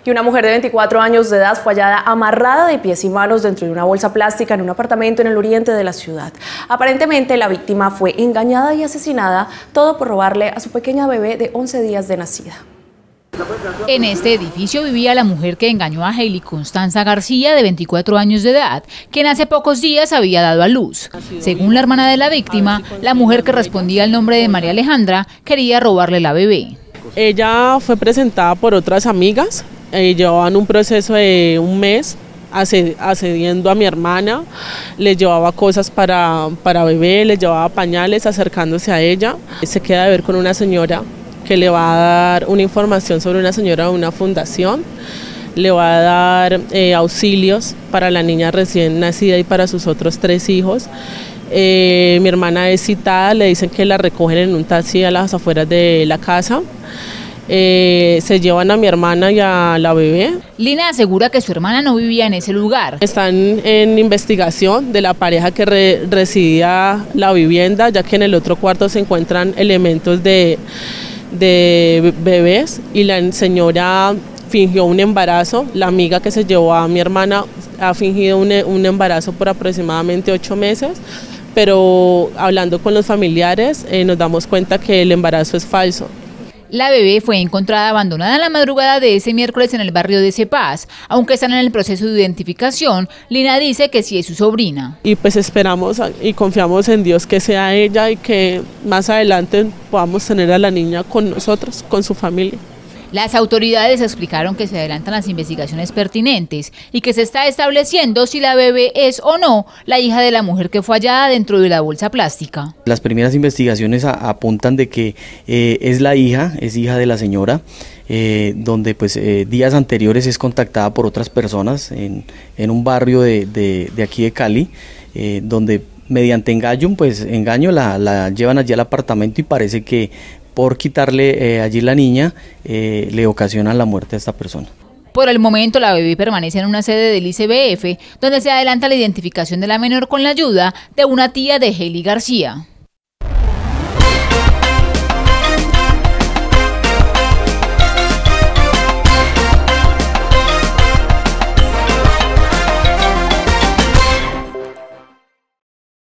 Y una mujer de 24 años de edad fue hallada amarrada de pies y manos dentro de una bolsa plástica en un apartamento en el oriente de la ciudad. Aparentemente la víctima fue engañada y asesinada, todo por robarle a su pequeña bebé de 11 días de nacida. En este edificio vivía la mujer que engañó a Hailey Constanza García, de 24 años de edad, quien hace pocos días había dado a luz. Según la hermana de la víctima, la mujer, que respondía al nombre de María Alejandra, quería robarle la bebé. Ella fue presentada por otras amigas, llevaban un proceso de un mes accediendo a mi hermana, le llevaba cosas para bebé, le llevaba pañales, acercándose a ella. Se queda de ver con una señora que le va a dar una información sobre una señora de una fundación, le va a dar auxilios para la niña recién nacida y para sus otros 3 hijos. Mi hermana es citada, le dicen que la recogen en un taxi a las afueras de la casa. Se llevan a mi hermana y a la bebé. Lina asegura que su hermana no vivía en ese lugar. Están en investigación de la pareja que residía la vivienda, ya que en el otro cuarto se encuentran elementos de bebés y la señora fingió un embarazo. La amiga que se llevó a mi hermana ha fingido un embarazo por aproximadamente 8 meses, pero hablando con los familiares nos damos cuenta que el embarazo es falso. La bebé fue encontrada abandonada en la madrugada de ese miércoles en el barrio de Cepaz. Aunque están en el proceso de identificación, Lina dice que sí es su sobrina. Y pues esperamos y confiamos en Dios que sea ella y que más adelante podamos tener a la niña con nosotros, con su familia. Las autoridades explicaron que se adelantan las investigaciones pertinentes y que se está estableciendo si la bebé es o no la hija de la mujer que fue hallada dentro de la bolsa plástica. Las primeras investigaciones apuntan de que es hija de la señora, donde pues días anteriores es contactada por otras personas en un barrio de aquí de Cali, donde mediante engaño la llevan allí al apartamento y parece que por quitarle allí la niña, le ocasionan la muerte a esta persona. Por el momento, la bebé permanece en una sede del ICBF, donde se adelanta la identificación de la menor con la ayuda de una tía de Hailey García.